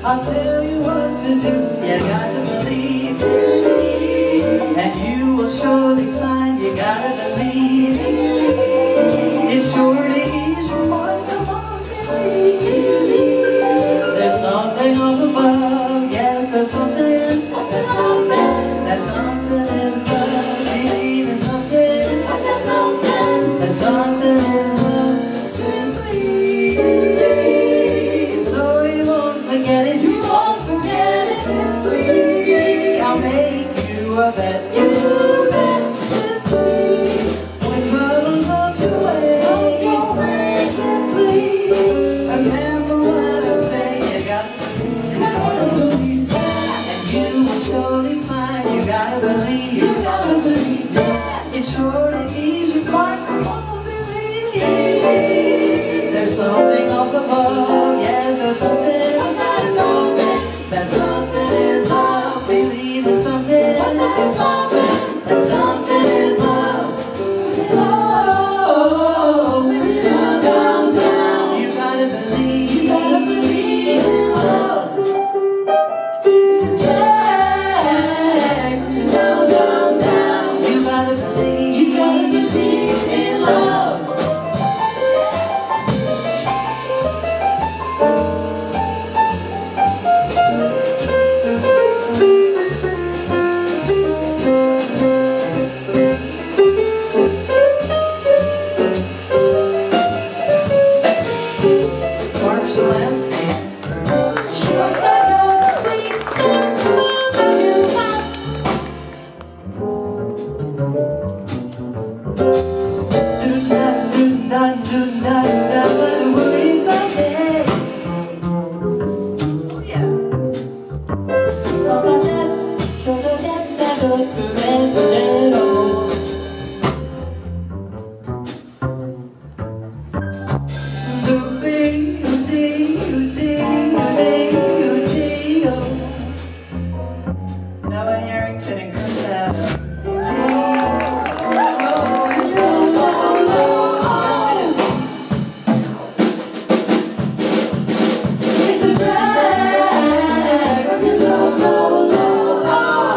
I'll tell you what to do. You got to believe, and you will surely find you gotta believe. It's sure to ease your mind. Come on, believe. There's something up above. Yes, there's something. That something is love. Believe in something. That something is love. Simply. So you won't forget it. You won't forget it. Simply. I'll make you a bet. You bet. Simply. When trouble comes your way. Simply. Remember what I say. You gotta believe. And you will surely find you gotta believe. You gotta believe. It's sure to ease your mind. Come on, believe. There's something up above. Yes, there's something. That something is love. Believe in something. That something is love. Oh, down, down, down. You gotta believe. You gotta believe in love. Today, down, down, down. You gotta believe. You gotta believe in love. Now Harrington and Kris. It's a drag. Low, low, low, oh.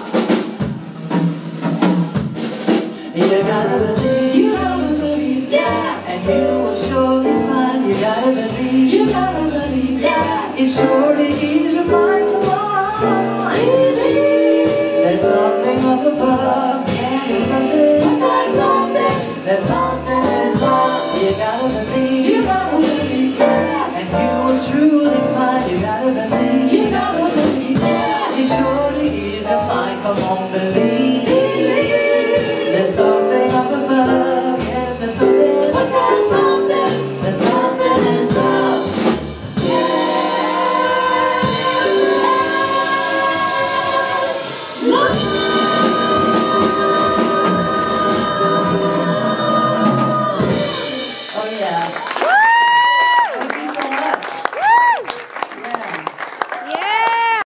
You gotta believe. You gotta believe, yeah. And you will surely find you gotta believe. You gotta believe, yeah. It's sure to ease